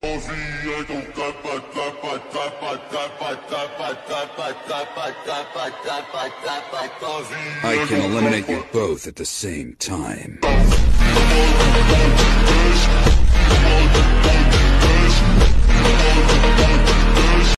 I can eliminate you both at the same time.